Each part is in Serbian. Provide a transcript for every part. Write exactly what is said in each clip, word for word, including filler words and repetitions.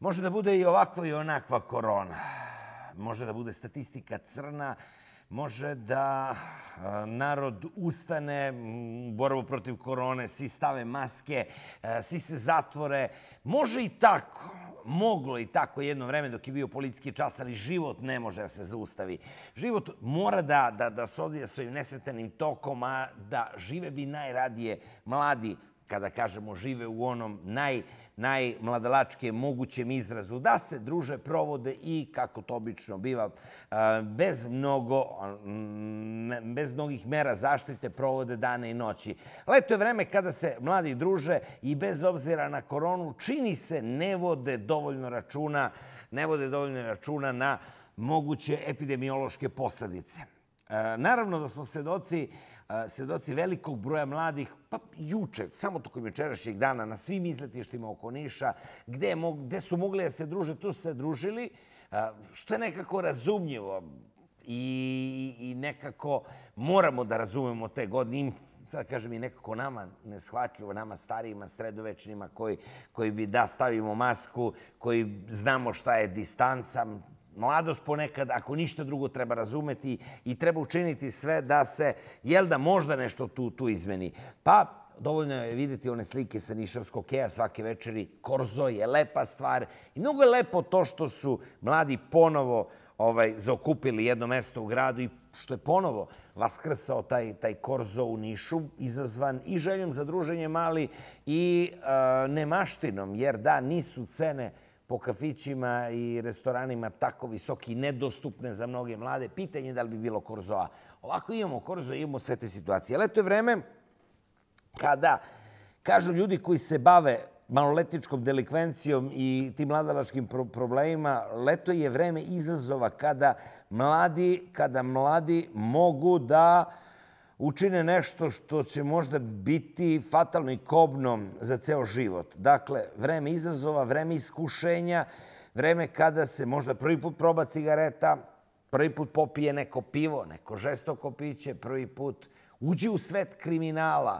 Može da bude i ovakva i onakva korona. Može da bude statistika crna, može da narod ustane u borbu protiv korone, svi stave maske, svi se zatvore. Može i tako. Moglo i tako jedno vreme dok je bio policijski čas, ali život ne može da se zaustavi. Život mora da, da, da se odvija svojim nesmetanim tokom, a da žive bi najradije mladi, kada kažemo žive u onom naj, najmladalačkijem mogućem izrazu, da se druže, provode i, kako to obično biva, bez mnogo, bez mnogih mera zaštite provode dane i noći. Leto je vreme kada se mladi druže i bez obzira na koronu, čini se, ne vode dovoljno računa, ne vode dovoljno računa na moguće epidemiološke posledice. Naravno da smo svedoci, svedoci velikog broja mladih, pa juče, samo tokom jučerašnjeg dana, na svim izletištima oko Niša, gde, gde su mogli da se druže, tu su se družili, što je nekako razumljivo i, i nekako moramo da razumemo te godine. Sad kažem i nekako nama neshvatljivo, nama starijima, sredovečnima, koji, koji bi da stavimo masku, koji znamo šta je distanca. Mladost ponekad, ako ništa drugo, treba razumeti i treba učiniti sve da se, jel da možda nešto tu, tu izmeni. Pa, dovoljno je vidjeti one slike sa Nišavskog keja svake večeri. Korzo je lepa stvar i mnogo je lepo to što su mladi ponovo ovaj, zaokupili jedno mesto u gradu i što je ponovo vaskrsao taj, taj korzo u Nišu, izazvan i željom za druženje mali i uh, nemaštinom, jer da, nisu cene po kafićima i restoranima tako visoki i nedostupne za mnoge mlade. Pitanje je da li bi bilo korzoa. Ovako imamo korzo, imamo sve te situacije. Leto je vreme kada, kažu ljudi koji se bave maloletničkom delikvencijom i tim mladalačkim pro problemima, leto je vreme izazova kada mladi, kada mladi mogu da učine nešto što će možda biti fatalno i kobno za ceo život. Dakle, vreme izazova, vreme iskušenja, vreme kada se možda prvi put proba cigareta, prvi put popije neko pivo, neko žestoko piće, prvi put uđe u svet kriminala,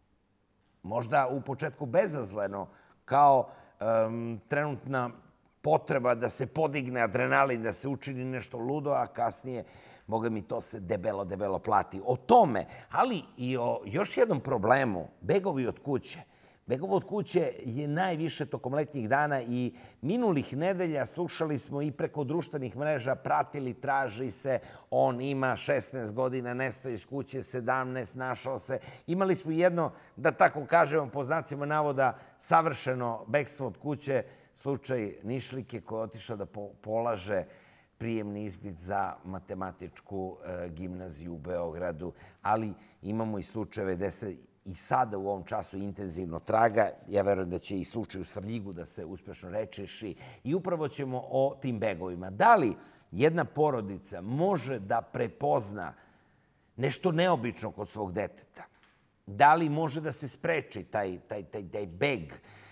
možda u početku bezazleno, kao um, trenutna potreba da se podigne adrenalin, da se učini nešto ludo, a kasnije, Boga mi, to se debelo, debelo plati. O tome, ali i o još jednom problemu, begovi od kuće. Begovo od kuće je najviše tokom letnjih dana i minulih nedelja slušali smo i preko društvenih mreža, pratili, traži se, on ima šesnaest godina, nestoji iz kuće, sedamnaest, našao se. Imali smo jedno, da tako kažemo, po znacima navoda, savršeno bekstvo od kuće, slučaj Nišlike koja je otišla da polaže prijemni ispit za matematičku gimnaziju u Beogradu, ali imamo i slučajeve gde se i sada u ovom času intenzivno traga. Ja verujem da će i slučaj u Svrljigu da se uspešno rešiši i upravo ćemo o tim begovima. Da li jedna porodica može da prepozna nešto neobično kod svog deteta? Da li može da se spreči taj, taj, taj, taj beg?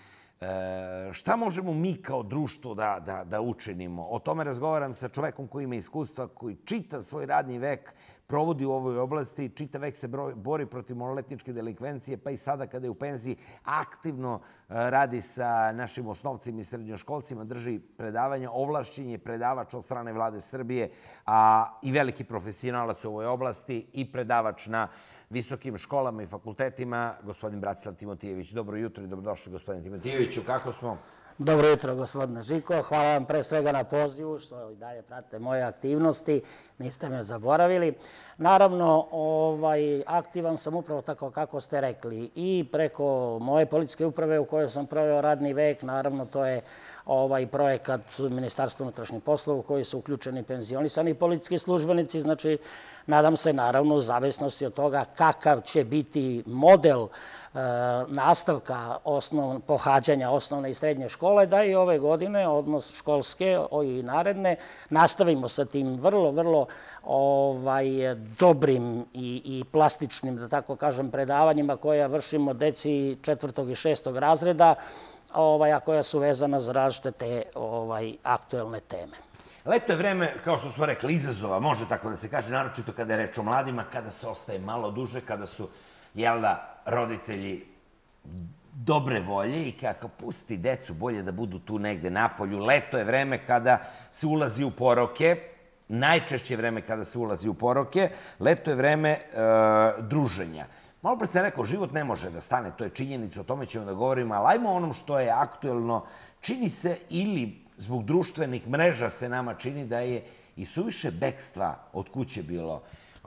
E, šta možemo mi kao društvo da, da, da učinimo? O tome razgovaram sa čovekom koji ima iskustva, koji čita svoj radni vek, provodi u ovoj oblasti, čita vek se bori protiv maloletničke delikvencije, pa i sada kada je u penziji aktivno radi sa našim osnovcima i srednjoškolcima, drži predavanja, ovlašćen je predavač od strane Vlade Srbije, a i veliki profesionalac u ovoj oblasti i predavač na visokim školama i fakultetima, gospodin Bratislav Timotijević. Dobro jutro i dobrodošli, gospodine Timotijeviću. Kako smo? Dobro jutro, gospodine Žiko. Hvala vam pre svega na pozivu, što i dalje pratite moje aktivnosti. Niste me zaboravili. Naravno, ovaj, aktivan sam upravo tako kako ste rekli. I preko moje policijske uprave u kojoj sam proveo radni vek, naravno, to je ovaj projekat Ministarstva unutrašnjih poslova u koji su uključeni penzionisani policijski službenici. Znači, nadam se, naravno, u zavisnosti od toga kakav će biti model nastavka osnov, pohađanja osnovne i srednje škole, da i ove godine, odnos školske i naredne, nastavimo sa tim vrlo, vrlo ovaj, dobrim i, i plastičnim, da tako kažem, predavanjima koja vršimo deci četvrtog i šestog razreda, ovaj, a koja su vezana za različite te ovaj, aktuelne teme. Leto je vreme, kao što smo rekli, izazova, može tako da se kaže, naročito kada je reč o mladima, kada se ostaje malo duže, kada su, jel da, roditelji dobre volje i kako pusti decu bolje da budu tu negde napolju. Leto je vreme kada se ulazi u poroke, najčešće je vreme kada se ulazi u poroke, leto je vreme druženja. Malo pre sam rekao, život ne može da stane, to je činjenica, o tome ćemo da govorimo, ali ajmo onom što je aktuelno. Čini se, ili zbog društvenih mreža se nama čini da je i suviše bekstva od kuće bilo,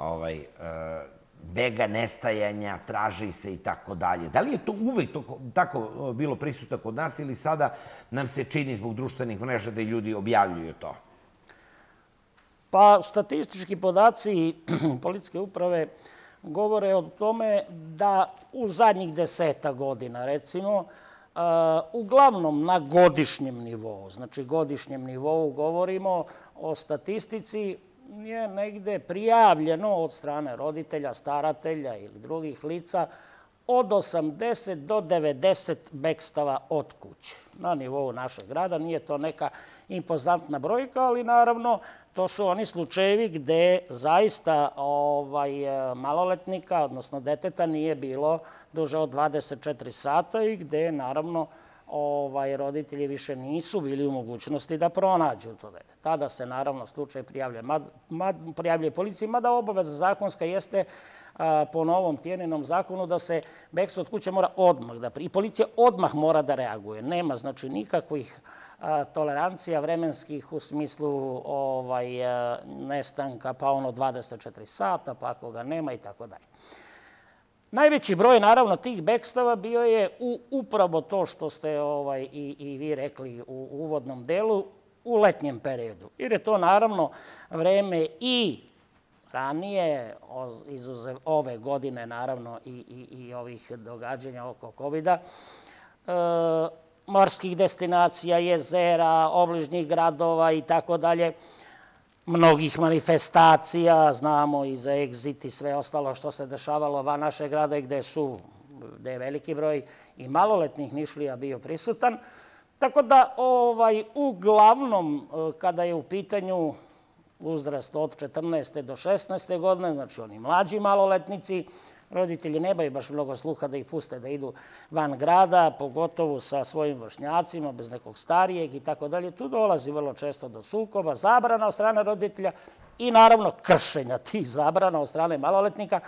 bega, nestajanja, traži se i tako dalje. Da li je to uvek tako bilo prisutno kod nas ili sada nam se čini zbog društvenih mreža da i ljudi objavljuju to? Pa, statistički podaci policijske uprave govore o tome da u zadnjih deseta godina, recimo, uglavnom na godišnjem nivou, znači godišnjem nivou govorimo o statistici, je negde prijavljeno od strane roditelja, staratelja ili drugih lica od osamdeset do devedeset bekstava od kuće na nivou našeg grada. Nije to neka impozantna brojka, ali naravno to su oni slučajevi gde zaista maloletnika, odnosno deteta, nije bilo duže od dvadeset četiri sata i gde naravno roditelji više nisu bili u mogućnosti da pronađu to dete. Tada se naravno slučaj prijavljuje policiji, mada obaveza zakonska jeste po novom Tijaninom zakonu da se bekstvo od kuće mora odmah da i policija odmah mora da reaguje. Nema znači nikakvih tolerancija vremenskih u smislu nestanka, pa ono dvadeset četiri sata, pa ako ga nema i tako dalje. Najveći broj, naravno, tih bekstava bio je upravo to što ste i vi rekli u uvodnom delu, u letnjem periodu. Jer je to, naravno, vreme i ranije, izuzev ove godine, naravno, i ovih događanja oko kovida, morskih destinacija, jezera, obližnjih gradova i tako dalje, mnogih manifestacija, znamo i za Exit i sve ostalo što se dešavalo van naše grada gde su, gde je veliki broj i maloletnih Nišlija bio prisutan. Tako da, uglavnom, kada je u pitanju uzrast od četrnaeste do šesnaeste godine, znači oni mlađi maloletnici, roditelji nemaju baš mnogo sluha da ih puste da idu van grada, pogotovo sa svojim vršnjacima, bez nekog starijeg i tako dalje. Tu dolazi vrlo često do sukoba, zabrana od strane roditelja i naravno kršenja tih zabrana od strane maloletnika.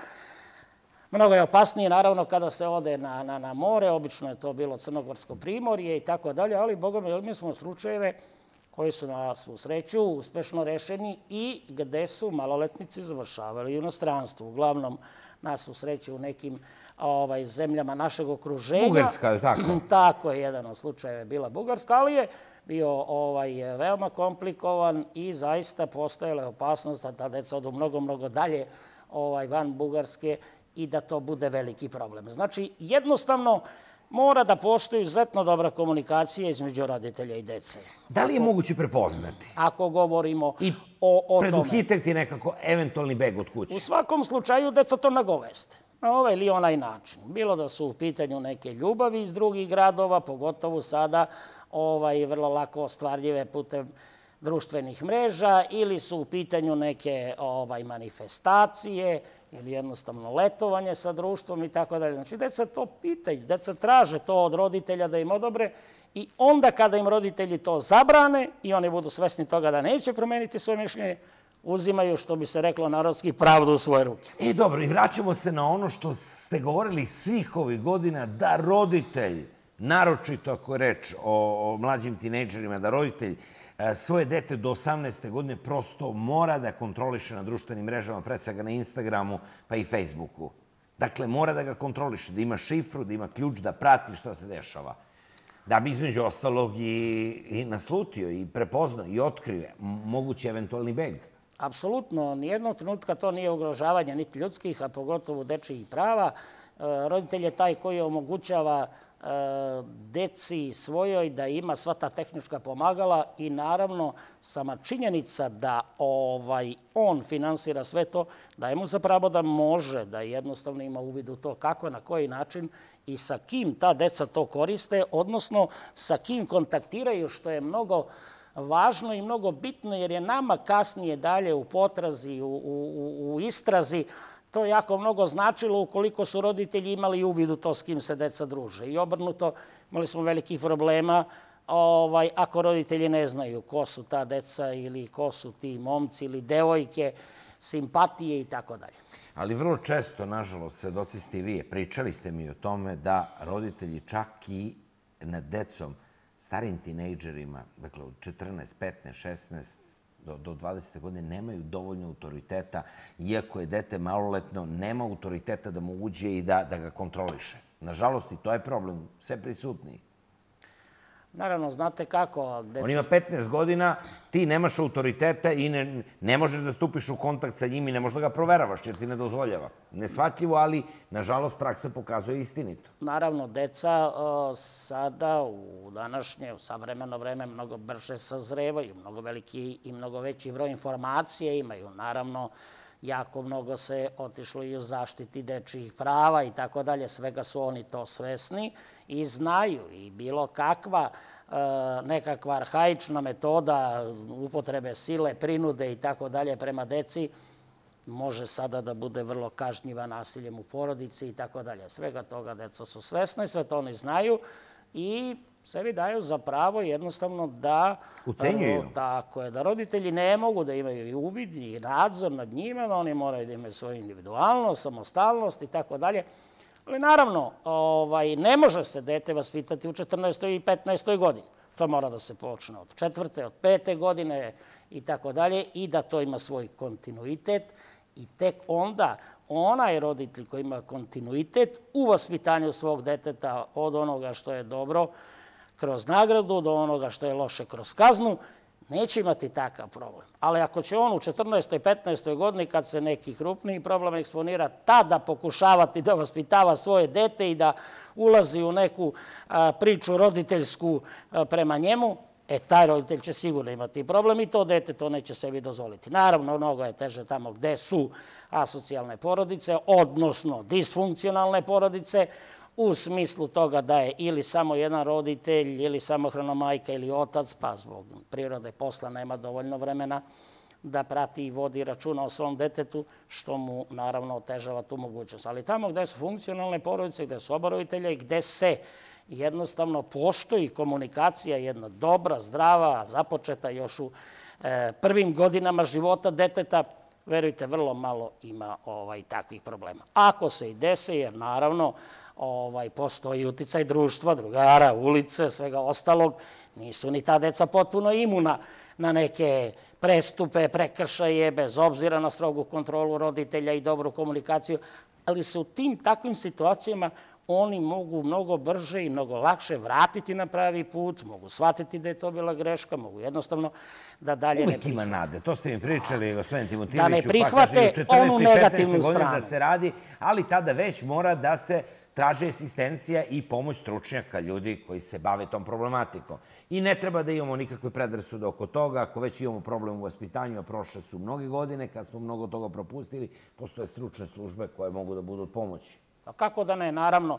Mnogo je opasnije, naravno, kada se ode na more, obično je to bilo Crnogorsko primorje i tako dalje, ali, boga mi, mi smo slučajeve koji su na svu sreću uspešno rešeni i gde su maloletnici završavali u inostranstvu. Uglavnom, na svu sreću u nekim zemljama našeg okruženja. Bugarska, je tako? Tako je, jedan od slučajeva je bila Bugarska, ali je bio veoma komplikovan i zaista postojala je opasnost da ta deca odu mnogo, mnogo dalje van Bugarske i da to bude veliki problem. Znači, jednostavno, mora da postoji izuzetno dobra komunikacija između roditelja i dece. Da li je moguće prepoznati? Ako govorimo o tome. I preduhitriti nekako eventualni beg od kuće? U svakom slučaju deca to nagoveste. Na ovaj ili onaj način. Bilo da su u pitanju neke ljubavi iz drugih gradova, pogotovo sada vrlo lako ostvarljive putem društvenih mreža, ili su u pitanju neke manifestacije, ili jednostavno letovanje sa društvom i tako dalje. Znači, deca to pitaju, deca traže to od roditelja da im odobre i onda kada im roditelji to zabrane i oni budu svesni toga da neće promeniti svoje mišljenje, uzimaju, što bi se reklo narodski, pravdu u svoje ruke. E, dobro, i vraćamo se na ono što ste govorili svih ovih godina, da roditelj, naročito ako je reč o mlađim tinejdžerima, da roditelj svoje dete do osamnaeste godine prosto mora da kontroliše na društvenim mrežama, pre svega na Instagramu pa i Facebooku. Dakle, mora da ga kontroliše, da ima šifru, da ima ključ, da prati šta se dešava. Da bi između ostalog i naslutio i prepoznao i otkrio mogući eventualni beg. Apsolutno, nijednog trenutka to nije ugrožavanje niti ljudskih, a pogotovo dečijih prava. Roditelj je taj koji omogućava deci svojoj da ima sva ta tehnička pomagala i naravno sama činjenica da on finansira sve to, daje mu za pravo da može, da jednostavno ima uvid u to kako, na koji način i sa kim ta deca to koriste, odnosno sa kim kontaktiraju, što je mnogo važno i mnogo bitno, jer je nama kasnije dalje u potrazi, u istrazi to jako mnogo značilo ukoliko su roditelji imali uvid u to s kim se deca druže. I obrnuto, imali smo velikih problema ako roditelji ne znaju ko su ta deca ili ko su ti momci ili devojke, simpatije i tako dalje. Ali vrlo često, nažalost, svedoci ste i vi, pričali ste mi o tome da roditelji čak i nad decom, starim tinejdžerima, dakle od četrnaest, petnaest, šesnaest do dvadesete godine, nemaju dovoljno autoriteta, iako je dete maloletno, nema autoriteta da mu uđe i da ga kontroliše. Nažalost, i to je problem, sve prisutniji. Naravno, znate kako... On ima petnaest godina, ti nemaš autoriteta i ne možeš da stupiš u kontakt sa njim i ne možeš da ga proveravaš, jer ti ne dozvoljava. Neshvatljivo, ali, nažalost, praksa pokazuje istinito. Naravno, deca sada, u današnje, u savremeno vreme, mnogo brže sazrevaju, mnogo veliki i mnogo veći broj informacije imaju. Naravno, jako mnogo se otišlo i u zaštiti dečijih prava i tako dalje. Svega su oni to svesni i znaju i bilo kakva nekakva arhaična metoda upotrebe sile, prinude i tako dalje prema deci može sada da bude vrlo kažnjiva nasiljem u porodici i tako dalje. Svega toga deca su svesne, sve to oni znaju i sebi daju za pravo jednostavno da... Ucenjuju. Tako je, da roditelji ne mogu da imaju i uvid i nadzor nad njima, da oni moraju da imaju svoju individualnost, samostalnost i tako dalje. Ali naravno, ne može se dete vaspitati u četrnaestoj i petnaestoj godini. To mora da se počne od četvrte, od pete godine i tako dalje i da to ima svoj kontinuitet i tek onda onaj roditelj koji ima kontinuitet u vaspitanju svog deteta od onoga što je dobro kroz nagradu do onoga što je loše kroz kaznu, neće imati takav problem. Ali ako će on u četrnaestoj i petnaestoj godini, kad se neki krupniji problem eksponira, tada pokušavati da vaspitava svoje dete i da ulazi u neku priču roditeljsku prema njemu, e, taj roditelj će sigurno imati problem i to dete to neće sebi dozvoliti. Naravno, mnogo je teže tamo gde su asocijalne porodice, odnosno disfunkcionalne porodice, u smislu toga da je ili samo jedan roditelj, ili samohrana majka ili otac, pa zbog prirode posla nema dovoljno vremena da prati i vodi računa o svom detetu, što mu naravno otežava tu mogućnost. Ali tamo gde su funkcionalne porodice, gde su oba roditelja i gde se jednostavno postoji komunikacija jedna dobra, zdrava, započeta još u prvim godinama života deteta, verujte, vrlo malo ima takvih problema. Ako se i dese, jer naravno postoji uticaj društva, drugara, ulice, svega ostalog, nisu ni ta deca potpuno imuna na neke prestupe, prekršaje, bez obzira na strogu kontrolu roditelja i dobru komunikaciju, ali se u tim takvim situacijama oni mogu mnogo brže i mnogo lakše vratiti na pravi put, mogu shvatiti da je to bila greška, mogu jednostavno da dalje ne prihvate. Uvijek ima nade. To ste mi pričali, gospodin Timotijeviću. Da ne prihvate onu negativnu stranu. Da se radi, ali tada već mora da se traži asistencija i pomoć stručnjaka, ljudi koji se bave tom problematikom. I ne treba da imamo nikakve predrasude oko toga. Ako već imamo problem u vaspitanju, a prošle su mnoge godine, kad smo mnogo toga propustili, postoje stručne službe koje mogu da budu od pomoći. Kako da ne, naravno,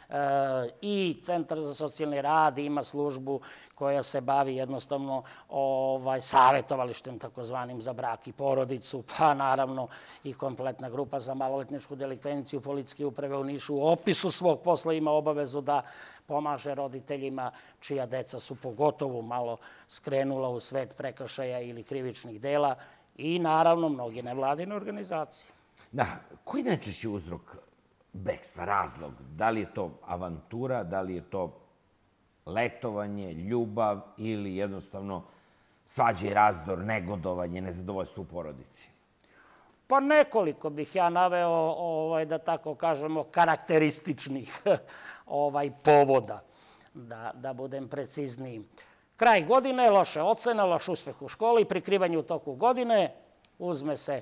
i Centar za socijalni rad ima službu koja se bavi jednostavno savjetovalištem takozvanim za brak i porodicu, pa naravno i kompletna grupa za maloletničku delikvenciju Policijske uprave u Nišu u opisu svog posla ima obavezu da pomaže roditeljima čija deca su pogotovo malo skrenula u svet prekršaja ili krivičnih dela i naravno mnoge nevladine organizacije. Da, koji je najčešći uzrok bekstva, razlog? Da li je to avantura, da li je to letovanje, ljubav ili jednostavno svađa i razdor, negodovanje, nezadovoljstvo u porodici? Pa nekoliko bih ja naveo, da tako kažemo, karakterističnih povoda, da budem precizniji. Kraj godine, loše ocene, loš uspeh u školi, prikrivanje u toku godine, uzme se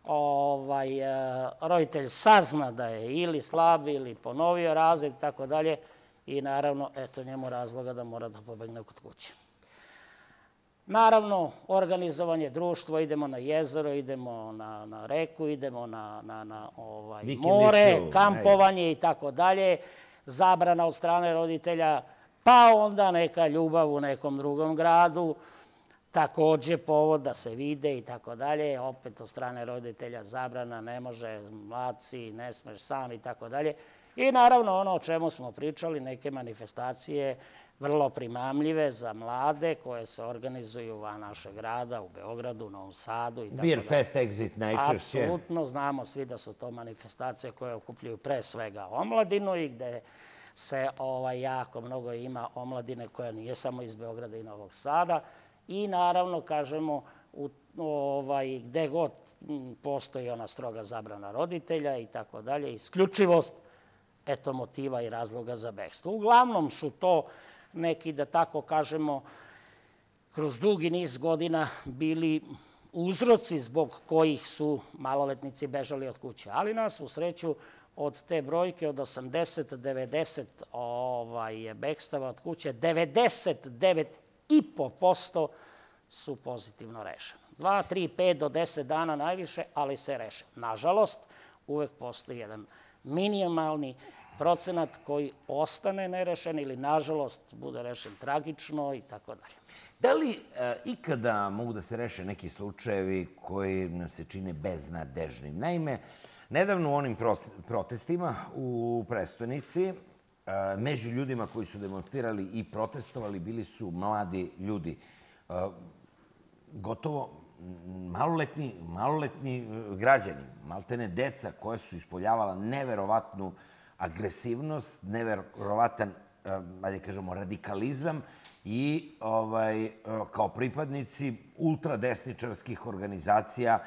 roditelj sazna da je ili slab ili ponovio razred i tako dalje i naravno, eto njemu razloga da mora da pobegne kod kuće. Naravno, organizovanje društva, idemo na jezero, idemo na reku, idemo na more, kampovanje i tako dalje, zabrana od strane roditelja, pa onda neka ljubav u nekom drugom gradu, takođe povod da se vide i tako dalje. Opet od strane roditelja zabrana, ne može, mladci, ne smeš sam i tako dalje. I naravno ono o čemu smo pričali, neke manifestacije vrlo primamljive za mlade koje se organizuju van našeg grada, u Beogradu, u Novom Sadu i tako dalje. Beer Fest, Exit najčešće. Apsolutno, znamo svi da su to manifestacije koje okupljaju pre svega omladinu i gde se jako mnogo ima omladine koja nije samo iz Beograda i Novog Sada. I naravno, kažemo, gde god postoji ona stroga zabrana roditelja i tako dalje, isključivost, eto, motiva i razloga za bekstvo. Uglavnom su to neki, da tako kažemo, kroz dugi niz godina bili uzroci zbog kojih su maloletnici bežali od kuće. Ali na svu sreću, od te brojke od osamdeset do devedeset bekstava od kuće, devedeset devet i po posto su pozitivno rešene. Dva, tri, pet do deset dana najviše, ali se reše. Nažalost, uvek postoji jedan minimalni procenat koji ostane nerešen ili, nažalost, bude rešen tragično i tako dalje. Da li ikada mogu da se reše neki slučajevi koji nam se čine beznadežnim? Naime, nedavno u onim protestima u prestonici, među ljudima koji su demonstrirali i protestovali bili su mladi ljudi. Gotovo maloletni građani, maltene deca koja su ispoljavala neverovatnu agresivnost, neverovatan, ajde kažemo, radikalizam i kao pripadnici ultradesničarskih organizacija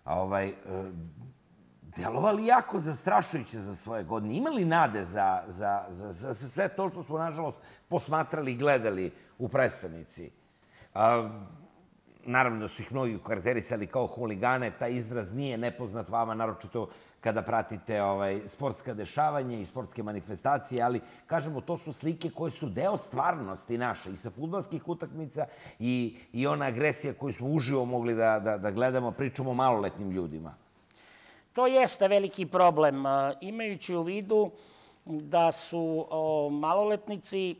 delovali jako zastrašujuće za svoje godine. Imali nade za sve to što smo, nažalost, posmatrali i gledali u prestonici. Naravno da su ih mnogi karakterisali kao huligane, taj izraz nije nepoznat vama, naročito kada pratite sportska dešavanja i sportske manifestacije, ali, kažemo, to su slike koje su deo stvarnosti naše i sa fudbalskih utakmica i ona agresija koju smo uživo mogli da gledamo, pričamo o maloletnim ljudima. To jeste veliki problem, imajući u vidu da su maloletnici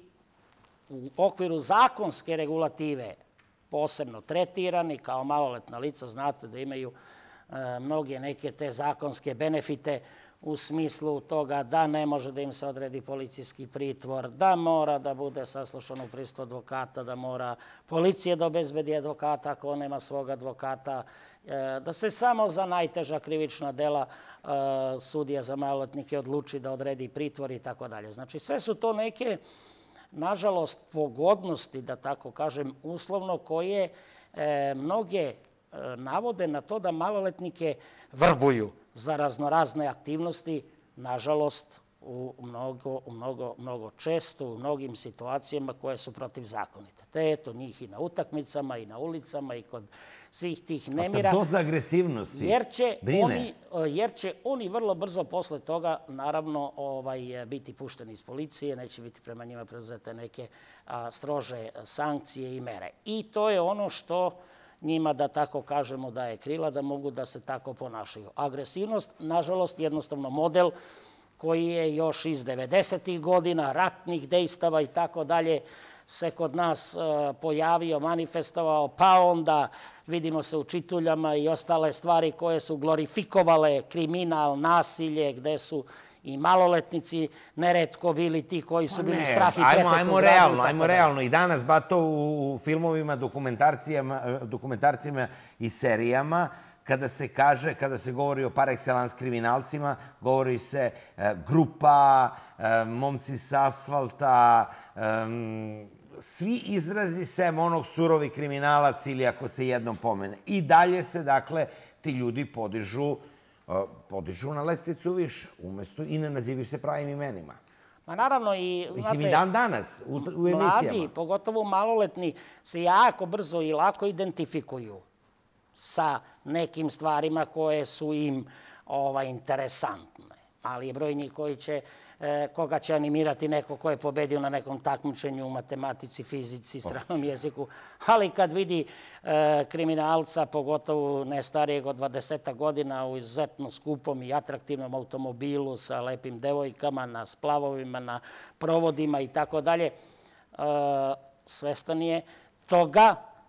u okviru zakonske regulative posebno tretirani kao maloletna lica. Znate da imaju mnoge neke te zakonske benefite u smislu toga da ne može da im se odredi policijski pritvor, da mora da bude saslušan u prisustvu advokata, da mora policija da obezbedi advokata ako on nema svog advokata, da se samo za najteža krivična dela sudija za maloletnike odluči da odredi pritvor i tako dalje. Znači, sve su to neke, nažalost, pogodnosti, da tako kažem, uslovno, koje mnoge navode na to da maloletnike vrbuju za raznorazne aktivnosti, nažalost, u mnogo, mnogo, mnogo često, u mnogim situacijama koje su protivzakonite. Te eto njih i na utakmicama, i na ulicama, i kod svih tih nemira. A ta doza agresivnosti brine. Jer će oni vrlo brzo posle toga, naravno, biti pušteni iz policije, neće biti prema njima preduzete neke strože sankcije i mere. I to je ono što njima, da tako kažemo, daje krila, da mogu da se tako ponašaju. Agresivnost, nažalost, jednostavno model koji je još iz devedesetih godina, ratnih dejstava i tako dalje, se kod nas pojavio, manifestovao, pa onda vidimo se u čituljama i ostale stvari koje su glorifikovale kriminal, nasilje, gde su i maloletnici neretko bili ti koji su bili strah i trepet u gradu. Ajmo realno, ajmo realno. I danas, Bato, u filmovima, dokumentarcima i serijama, kada se kaže, kada se govori o par excellence kriminalcima, govori se grupa, momci s asfalta, svi izrazi sem onog surovi kriminalac ili ako se jednom pomene. I dalje se, dakle, ti ljudi podižu podižu na lestvicu više, umesto i ne nazivaju se pravim imenima. Ma naravno i... Mislim, i dan danas u emisijama. Mladi, pogotovo maloletni, se jako brzo i lako identifikuju sa nekim stvarima koje su im interesantne. Ali je broj njih koji će, koga će animirati neko ko je pobedio na nekom takmičenju u matematici, fizici, stranom jeziku. Ali kad vidi kriminalca, pogotovo ne starijeg od dvadeset godina, u izuzetno skupom i atraktivnom automobilu sa lepim devojkama, na splavovima, na provodima i tako dalje, svestan je toga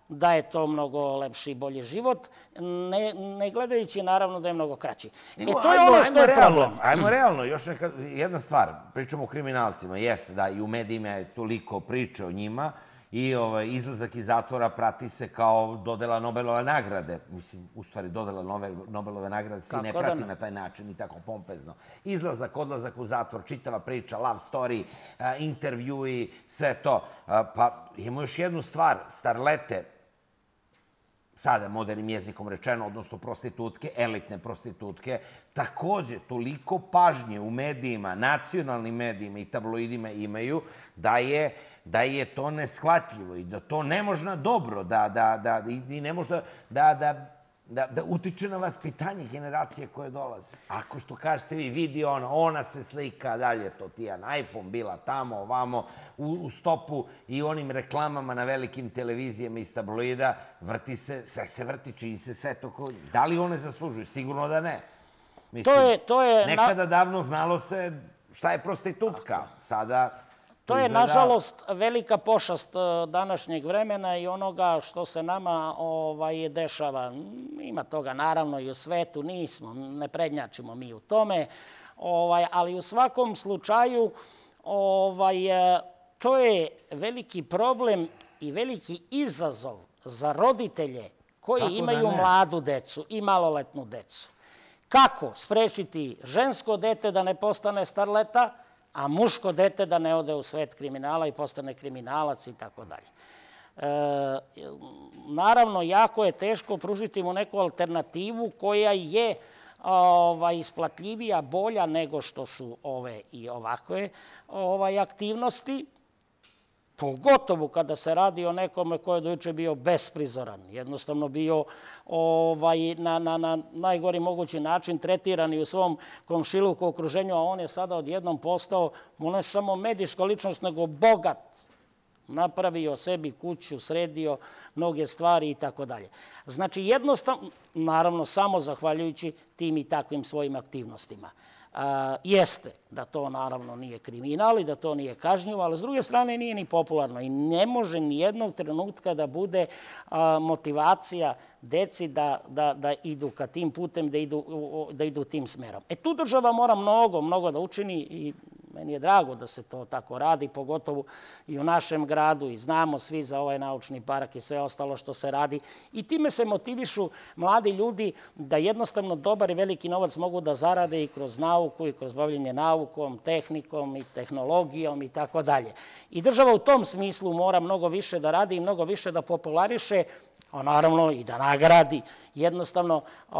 da je to mnogo lepši i bolji život, ne, ne gledajući naravno da je mnogo kraći. E, to je ono što je problem. Ajmo realno, još neka, jedna stvar, pričamo o kriminalcima, jeste da i u medijima je toliko priče o njima i ovaj, izlazak iz zatvora prati se kao dodela Nobelove nagrade. Mislim, u stvari dodela Nobelove nagrade se ne prati na taj način i tako pompezno. Izlazak, odlazak u zatvor, čitava priča, love story, intervjui, sve to. Pa imamo još jednu stvar, starlete, sada modernim jezikom rečeno, odnosno prostitutke, elitne prostitutke, takođe toliko pažnje u medijima, nacionalnim medijima i tabloidima imaju da je da je to neshvatljivo i da to ne možda dobro, da, da, da, i ne možda da, da, da, da utiče na vaspitanje generacije koje dolaze. Ako što kažete vi, vidi ona, ona se slika, dalje to Tijan, iPhone bila tamo, ovamo, u, u stopu i onim reklamama na velikim televizijama iz tabloida, vrti se, sve se vrti, čini se sve to ko... Da li one zaslužuju? Sigurno da ne. Mislim, to je, to je, nekada davno znalo se šta je prostitutka. Sada... To je, nažalost, velika pošast današnjeg vremena i onoga što se nama ovaj, dešava. Ima toga, naravno, i u svetu, nismo, ne prednjačimo mi u tome, ovaj, ali u svakom slučaju ovaj, to je veliki problem i veliki izazov za roditelje koji imaju mladu decu i maloletnu decu. Kako sprečiti žensko dete da ne postane starleta, a muško dete da ne ode u svet kriminala i postane kriminalac i tako dalje. Naravno, jako je teško pružiti mu neku alternativu koja je ovaj, isplatljivija, bolja nego što su ove i ovakve ovaj, aktivnosti, pogotovo kada se radi o nekome ko je dojuče bio besprizoran, jednostavno bio ovaj, na, na, na najgori mogući način tretiran i u svom komšiluku okruženju, a on je sada odjednom postao ne samo medijska ličnost, nego bogat. Napravio sebi kuću, sredio mnoge stvari i tako dalje. Znači, jednostavno, naravno, samo zahvaljujući tim i takvim svojim aktivnostima. A, jeste da to naravno nije kriminal i da to nije kažnjivo, ali s druge strane nije ni popularno i ne može ni jednog trenutka da bude a, motivacija deci da, da, da idu ka tim putem, da idu, da idu tim smerom. E tu država mora mnogo, mnogo da učini i meni je drago da se to tako radi, pogotovo i u našem gradu i znamo svi za ovaj naučni park i sve ostalo što se radi. I time se motivišu mladi ljudi da jednostavno dobar i veliki novac mogu da zarade i kroz nauku i kroz bavljenje naukom, tehnikom i tehnologijom i tako dalje. I država u tom smislu mora mnogo više da radi i mnogo više da populariše, a naravno i da nagradi jednostavno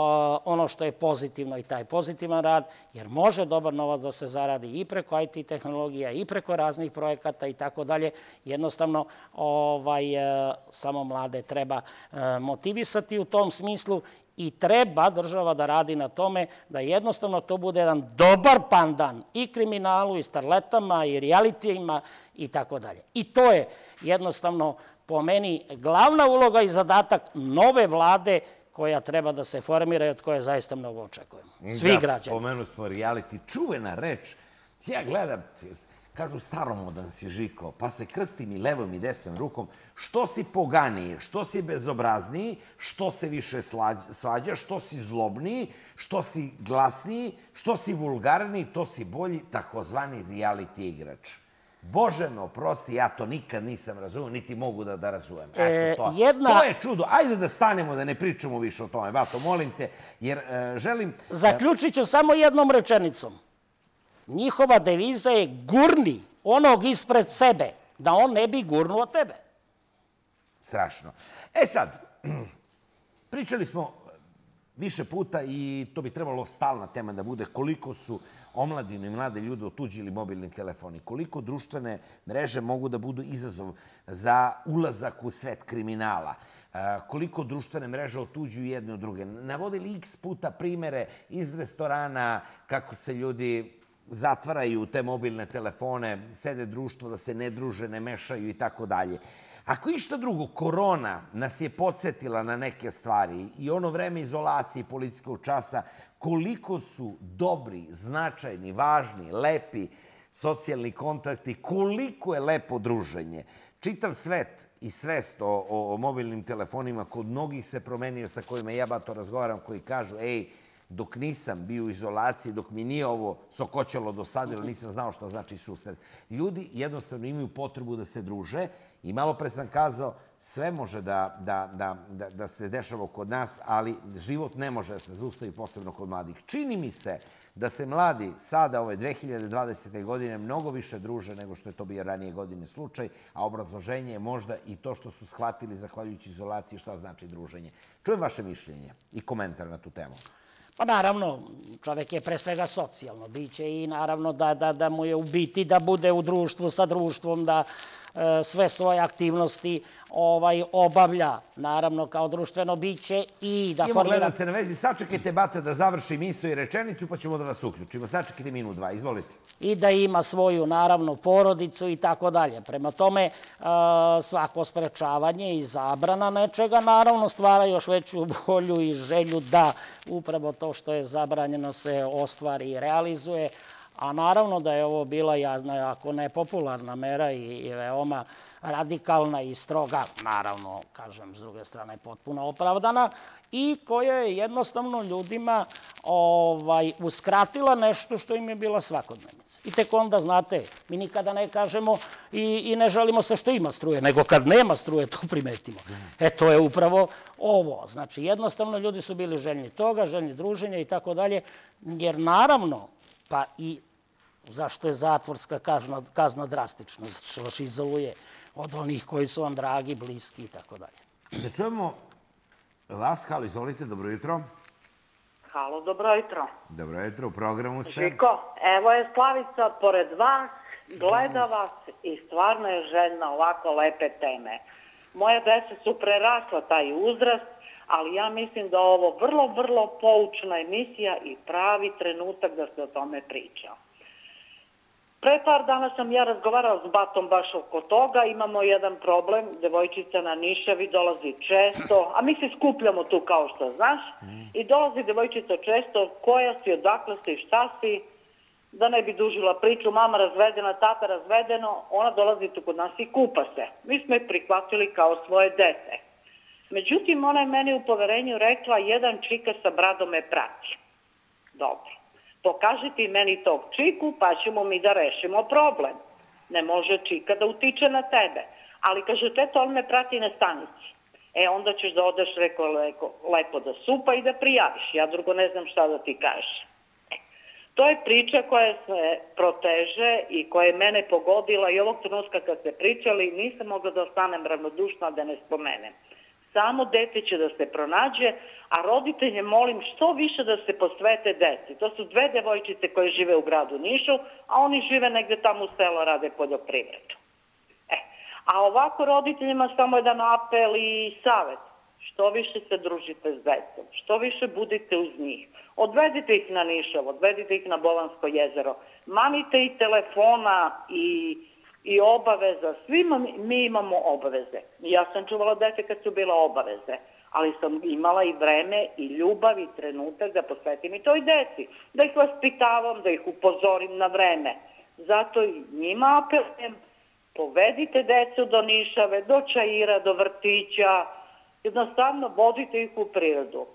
ono što je pozitivno i taj pozitivan rad, jer može dobar novac da se zaradi i preko I T tehnologija i preko raznih projekata i tako dalje. Jednostavno ovaj, samo mlade treba motivisati u tom smislu i treba država da radi na tome da jednostavno to bude jedan dobar pandan i kriminalu i starletama i realitijima i tako dalje. I to je jednostavno po meni glavna uloga i zadatak nove vlade koja treba da se formira i od koje zaista mnogo očekujemo. Svi građani. Pomenu smo reality, čuvena reč. Ja gledam, kažu staromodan si Žiko, pa se krstim i levom i desnom rukom. Što si poganiji, što si bezobrazniji, što se više svađa, što si zlobniji, što si glasniji, što si vulgarniji, to si bolji, takozvani reality igrač. Bože me oprosti, ja to nikad nisam razumio, niti mogu da, da razumem. Eto, to. Jedna... to je čudo. Ajde da stanemo, da ne pričamo više o tome. Bato, molim te, jer e, želim... Zaključit ću samo jednom rečenicom. Njihova deviza je gurni onog ispred sebe, da on ne bi gurnuo tebe. Strašno. E sad, pričali smo više puta i to bi trebalo stalna tema da bude koliko su omladine i mlade ljude otuđili mobilni telefoni, koliko društvene mreže mogu da budu izazov za ulazak u svet kriminala, koliko društvene mreže otuđuju jedne od druge. Navodili x puta primere iz restorana kako se ljudi zatvaraju te mobilne telefone, sede društvo da se ne druže, ne mešaju i tako dalje. Ako išta drugo, korona nas je podsjetila na neke stvari i ono vreme izolacije i policijskog časa, koliko su dobri, značajni, važni, lepi socijalni kontakti, koliko je lepo druženje. Čitav svet i svest o, o, o mobilnim telefonima kod mnogih se promenio sa kojima ja bato razgovaram, koji kažu, ej, dok nisam bio u izolaciji, dok mi nije ovo sokoćalo dosadilo, nisam znao šta znači susret. Ljudi jednostavno imaju potrebu da se druže i malo pre sam kazao, sve može da, da, da, da, da se dešava kod nas, ali život ne može da se zaustavi, posebno kod mladih. Čini mi se da se mladi sada, ove dve hiljade dvadesete. godine, mnogo više druže nego što je to bio ranije godine slučaj, a obrazloženje je možda i to što su shvatili, zahvaljujući izolaciji, šta znači druženje. Čujem vaše mišljenje i komentar na tu temu. Pa naravno, čovek je pre svega socijalno biće i naravno da, da, da mu je u biti da bude u društvu sa društvom, da e, sve svoje aktivnosti ovaj, obavlja, naravno, kao društveno biće i da Imamo formira... gledalce na vezi, sačekajte, Bata, da završi misao i rečenicu, pa ćemo da vas uključimo. Sačekajte minut, dva, izvolite. I da ima svoju, naravno, porodicu i tako dalje. Prema tome, svako sprečavanje i zabrana nečega, naravno, stvara još veću volju i želju da upravo to što je zabranjeno se ostvari i realizuje. A naravno da je ovo bila jedna jako nepopularna mera i veoma radikalna i stroga, naravno, kažem, s druge strane, potpuno opravdana i koja je jednostavno ljudima ovaj, uskratila nešto što im je bila svakodnevnica. I tek onda, znate, mi nikada ne kažemo i, i ne želimo se što ima struje, nego kad nema struje, to primetimo. E, to je upravo ovo. Znači, jednostavno, ljudi su bili željni toga, željni druženja i tako dalje, jer naravno, pa i zašto je zatvorska kazna, kazna drastična? Zato što vas izoluje od onih koji su vam dragi, bliski i tako dalje. Da čujemo vas. Halo, izvolite, dobro jutro. Halo, dobro jutro. Dobro jutro, u programu ste. Žiko, evo je Slavica pored vas, gleda vas i stvarno je željna ovako lepe teme. Moje dece su prerasla taj uzrast, ali ja mislim da ovo vrlo, vrlo poučna emisija i pravi trenutak da se o tome priča. Pre par dana sam ja razgovarala s Batom baš oko toga, imamo jedan problem, devojčica na Nišavi dolazi često, a mi se skupljamo tu kao što znaš, i dolazi devojčica često, koja si, odakle si, šta si, da ne bi dužila priču, mama razvedena, tata razvedeno, ona dolazi tu kod nas i kupa se. Mi smo je prihvatili kao svoje dete. Međutim, ona je meni u poverenju rekla, jedan čika sa bradom me prati. Dobro. Pokaži ti meni tog čiku, pa ćemo mi da rešimo problem. Ne može čika da utiče na tebe. Ali kaže, teto, on me prati na stanici. E, onda ćeš da odeš, rekao, lepo, lepo da supa i da prijaviš. Ja drugo ne znam šta da ti kažeš. E, to je priča koja se proteže i koja je mene pogodila i ovog trenutka kad ste pričali, nisam mogla da ostanem ravnodušna da ne spomenem. Samo dete će da se pronađe, a roditelje molim što više da se posvete deci. To su dve devojčice koje žive u gradu Nišu, a oni žive negde tamo u selu, rade poljoprivredu. E, a ovako roditeljima samo jedan apel i savet. Što više se družite s decom, što više budite uz njih. Odvedite ih na Nišovo, odvedite ih na Bolansko jezero. Manite i telefona i... i obaveza. Svima mi imamo obaveze. Ja sam čuvala dete kad su bila obaveze, ali sam imala i vreme i ljubav i trenutak da posvetim i toj deci. Da ih vaspitavam, da ih upozorim na vreme. Zato i njima apelujem, povedite decu do Nišave, do Čaira, do vrtića, jednostavno vodite ih u prirodu.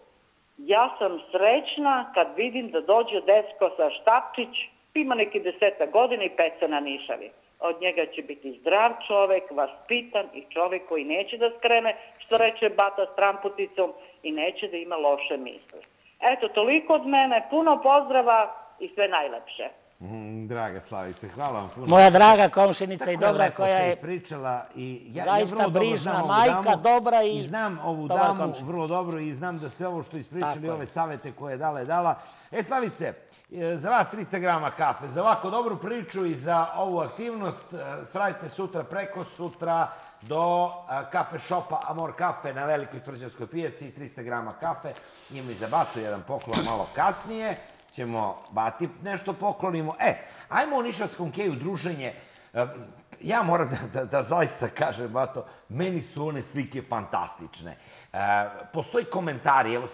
Ja sam srećna kad vidim da dođe dečko sa Štapčić, ima neki desetak godina i peca na Nišavi. Od njega će biti zdrav čovek, vaspitan i čovek koji neće da skrene, što reče Bata, s tramputicom i neće da ima loše misli. Eto, toliko od mene, puno pozdrava i sve najlepše. Mm, draga Slavice, hvala vam puno. Moja draga komšinica i dobra koja je... Tako lepo se ispričala i ja, zaista ja vrlo brižna, dobro znam majka, ovu damu, dobra i... i znam ovu dobar damu komšin. vrlo dobro i znam da sve ovo što ispričali, Tako ove je. savete koje je dala je dala. E, Slavice, za vas trista grama kafe, za ovako dobru priču i za ovu aktivnost, sradite sutra, preko sutra do kafe šopa Amor Kafe na Velikoj Tvrđavskoj pijaci, trista grama kafe. Ima i za Batu jedan poklon malo kasnije. Ćemo Bati nešto poklonimo. E, ajmo u Nišavskom keju druženje. ja moram da zaista kažem, Bato, meni su one slike fantastične. Postoji komentari, evo,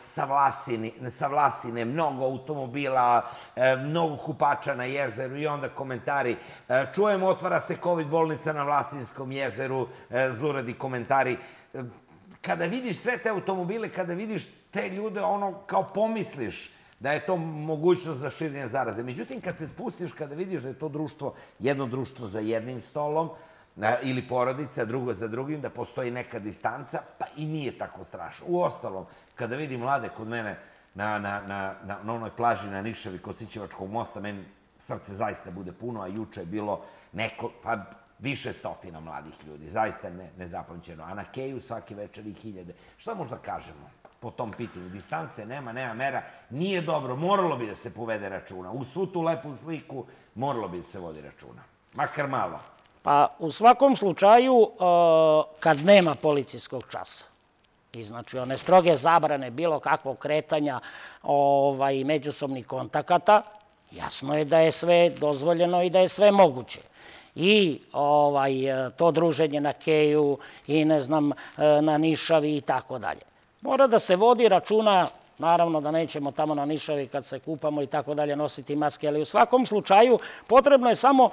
sa Vlasine, mnogo automobila, mnogo kupača na jezeru i onda komentari. Čujemo, otvara se COVID bolnica na Vlasinskom jezeru, zluradi komentari. Kada vidiš sve te automobile, kada vidiš te ljude, ono, kao pomisliš da je to mogućnost za širenje zaraze. Međutim, kad se spustiš, kada vidiš da je to društvo, jedno društvo za jednim stolom, ili porodica, drugo za drugim, da postoji neka distanca, pa i nije tako strašno. Uostalom, kada vidim mlade kod mene na onoj plaži na Nišavi kod Sićevačkog mosta, meni srce zaista bude puno, a juče je bilo neko, pa više stotina mladih ljudi, zaista nezapamćeno. A na Keju svaki večer i hiljade. Šta možda kažemo po tom pitanju? Distance nema, nema mera, nije dobro, moralo bi da se povede računa. U svu tu lepu sliku moralo bi da se vodi računa. Makar malo. Pa u svakom slučaju, kad nema policijskog časa, i znači one stroge zabrane bilo kakvog kretanja i međusobnih kontakata, jasno je da je sve dozvoljeno i da je sve moguće. I to druženje na Keju i ne znam, na Nišavi i tako dalje. Mora da se vodi računa, naravno da nećemo tamo na Nišavi kad se kupamo i tako dalje nositi maske, ali u svakom slučaju potrebno je samo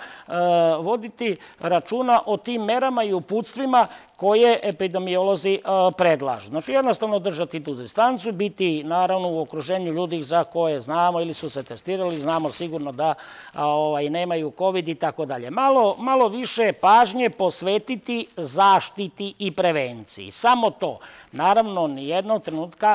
voditi računa o tim merama i uputstvima koje epidemiolozi predlažu. Znači jednostavno držati tu distancu, biti naravno u okruženju ljudi za koje znamo ili su se testirali, znamo sigurno da nemaju COVID i tako dalje. Malo više pažnje posvetiti zaštiti i prevenciji. Samo to. Naravno, nijednog trenutka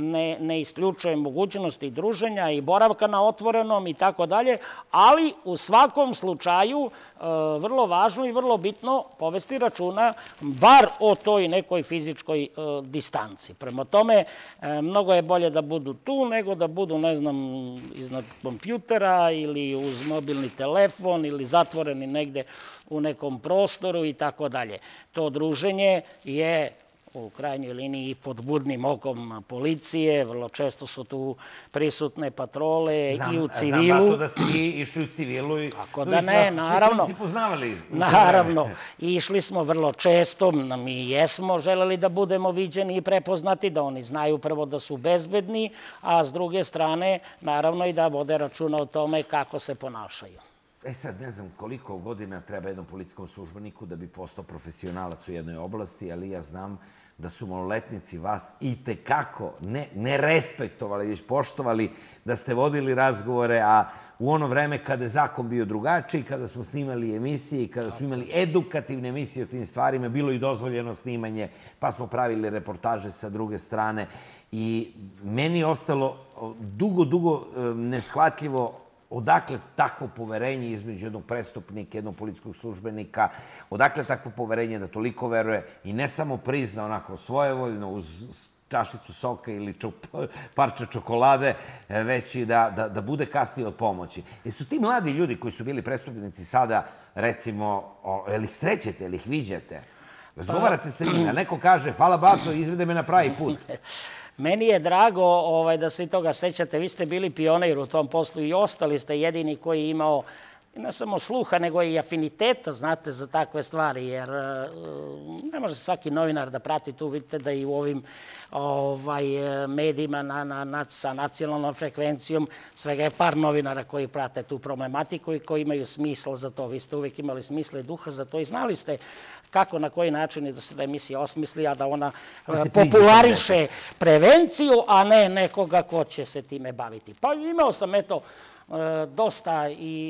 ne isključuje mogućnosti druženja i boravka na otvorenom i tako dalje, ali u svakom slučaju vrlo važno i vrlo bitno povesti računa bar o toj nekoj fizičkoj distanci. Prema tome, mnogo je bolje da budu tu nego da budu, ne znam, iznad kompjutera ili uz mobilni telefon ili zatvoreni negde u nekom prostoru i tako dalje. To druženje je u krajnjoj liniji pod budnim okom policije, vrlo često su tu prisutne patrole i u civilu. Znam, Bato, da ste vi išli u civilu i tako da ne, naravno. Su se poznavali. Naravno, išli smo vrlo često, mi jesmo želeli da budemo viđeni i prepoznati, da oni znaju prvo da su bezbedni, a s druge strane, naravno i da vode računa o tome kako se ponašaju. E sad, ne znam koliko godina treba jednom policijskom službeniku da bi postao profesionalac u jednoj oblasti, ali ja znam da su maloletnici vas i tekako ne respektovali, već poštovali, da ste vodili razgovore, a u ono vreme kada je zakon bio drugačiji, kada smo snimali emisije i kada smo imali edukativne emisije o tim stvarima, bilo i dozvoljeno snimanje, pa smo pravili reportaže sa druge strane i meni je ostalo dugo, dugo neshvatljivo odakle takvo poverenje između jednog prestupnika, jednog policijskog službenika, odakle takvo poverenje da toliko veruje i ne samo prizna onako svojevoljno uz čašicu soka ili parče čokolade, već i da bude kasnije od pomoći. Jesu ti mladi ljudi koji su bili prestupnici sada, recimo, jel ih srećete, jel ih viđate? Razgovarate sa njima, neko kaže, hvala Bato, izvede me na pravi put. Meni je drago da se i toga sećate. Vi ste bili pionir u tom poslu i ostali ste jedini koji je imao ne samo sluha, nego i afiniteta, znate, za takve stvari, jer ne može svaki novinar da prati tu. Vidite da i u ovim medijima sa nacionalnom frekvencijom svega je par novinara koji prate tu problematiku i koji imaju smisla za to. Vi ste uvijek imali smisla i duha za to i znali ste kako, na koji način da se da emisija osmisli, a da ona populariše prevenciju, a ne nekoga ko će se time baviti. Pa imao sam, eto, dosta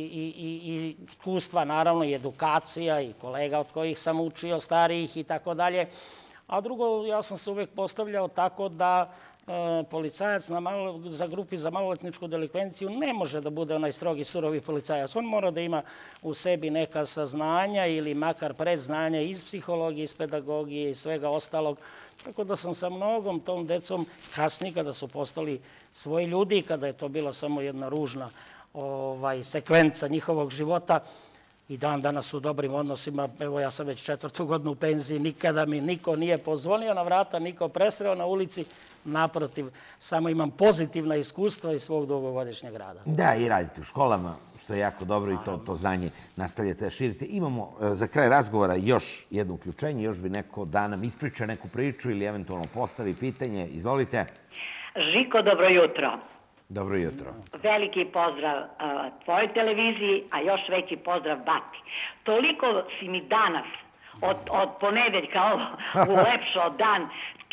i iskustva, naravno, i edukacija i kolega od kojih sam učio, starijih i tako dalje. A drugo, ja sam se uvijek postavljao tako da policajac za grupi za maloletničku delikvenciju ne može da bude onaj strogi, surovi policajac. On mora da ima u sebi neka saznanja ili makar predznanja iz psihologije, iz pedagogije i svega ostalog. Tako da sam sa mnogom tom decom kasnije, kada su postali svoji ljudi, kada je to bila samo jedna ružna sekvenca njihovog života, i dan danas u dobrim odnosima. Evo, ja sam već četvrtu godinu u penziji, nikada mi niko nije pozvonio na vrata, niko presreo na ulici. Naprotiv, samo imam pozitivna iskustva iz svog dugogodišnjeg rada. Da, i radite u školama, što je jako dobro i to znanje nastavljate da širite. Imamo za kraj razgovora još jedno uključenje, još bi neko da nam ispriča neku priču ili eventualno postavi pitanje. Izvolite. Žiko, dobro jutro. Dobro jutro. Veliki pozdrav tvojoj televiziji, a još veći pozdrav Bati. Toliko si mi danas od ponedeljka ovo ulepšao dan.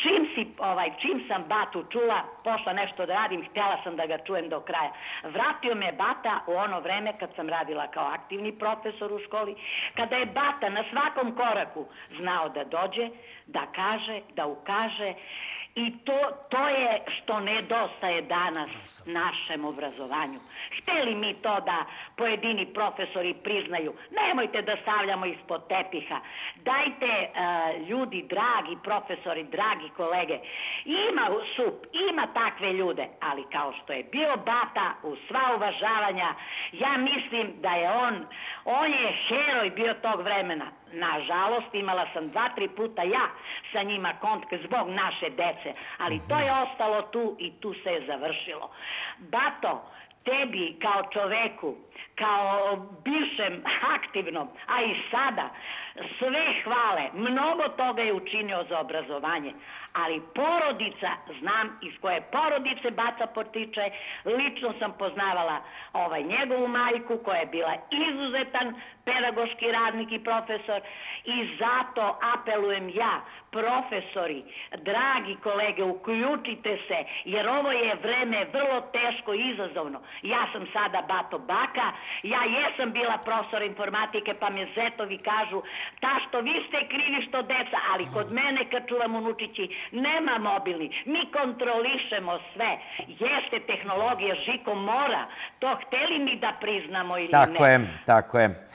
Čim sam Batu čula, pošla nešto da radim, htjela sam da ga čujem do kraja. Vratio me Bata u ono vreme kad sam radila kao aktivni profesor u školi, kada je Bata na svakom koraku znao da dođe, da kaže, da ukaže. I to je što nedostaje danas našem obrazovanju. Hteli mi to da pojedini profesori priznaju, nemojte da stavljamo ispod tepiha. Dajte, ljudi, dragi profesori, dragi kolege, ima sup, ima takve ljude, ali kao što je bio Bata, u sva uvažavanja, ja mislim da je on, on je heroj bio tog vremena. Nažalost, imala sam dva, tri puta ja sa njima kontakt zbog naše dece, ali to je ostalo tu i tu se je završilo. Bato, tebi kao čoveku, kao bivšem aktivnom, a i sada, sve hvale, mnogo toga je učinio za obrazovanje, ali porodica, znam iz koje porodice Baca potiče, lično sam poznavala njegovu majku koja je bila izuzetan pedagoški radnik i profesor i zato apelujem ja, profesori, dragi kolege, uključite se, jer ovo je vreme vrlo teško i izazovno. Ja sam sada Bato baka, ja jesam bila profesor informatike, pa me zetovi kažu, tašto, vi ste krivi što deca, ali kod mene kad čuvam unučići, nema mobilni, mi kontrolišemo sve. Jeste tehnologija, Žiko, mora. To hteli mi da priznamo ili ne. Tako je, tako je.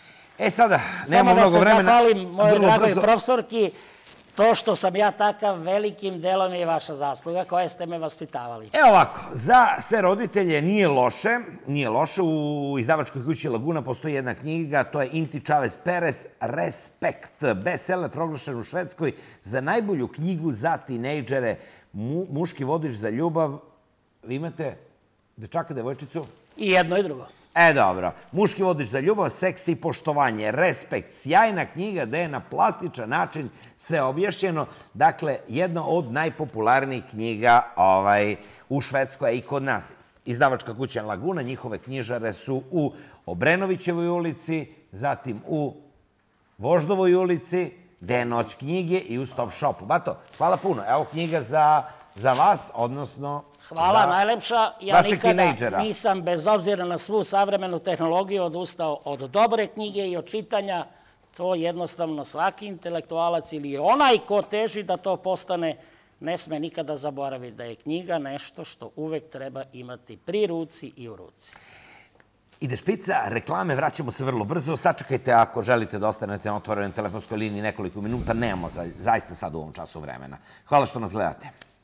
E sada, nema mnogo vremena. Samo da se zahvalim mojoj dragoj profesorki. To što sam ja takav velikim delom je vaša zasluga koje ste me vaspitavali. Evo ovako, za sve roditelje nije loše, nije loše. U izdavačkoj kući Laguna postoji jedna knjiga, to je Inti Chavez Perez, Respekt, bestseller proglašen u Švedskoj za najbolju knjigu za tinejdžere, muški vodič za ljubav. Vi imate dečaka, devojčicu? I jedno i drugo. E, dobro. Muški vodič za ljubav, seks i poštovanje, respekt. Sjajna knjiga gde je na plastičan način sve objašnjeno. Dakle, jedna od najpopularnijih knjiga u Švedskoj, a i kod nas. Izdavačka kuća Laguna, njihove knjižare su u Obrenovićevoj ulici, zatim u Voždovoj ulici, gde je Noć knjige i u Stop Shopu. Bato, hvala puno. Evo knjiga za vas, odnosno... Hvala, najlepša. Ja nikada nisam, bez obzira na svu savremenu tehnologiju, odustao od dobre knjige i od čitanja. To jednostavno svaki intelektualac ili onaj ko teži da to postane, ne sme nikada zaboraviti da je knjiga nešto što uvek treba imati pri ruci i u ruci. Ide špica, reklame, vraćamo se vrlo brzo. Sačekajte ako želite da ostanete na otvorenoj telefonskoj liniji nekoliko minuta. Nemamo zaista sad u ovom času vremena. Hvala što nas gledate.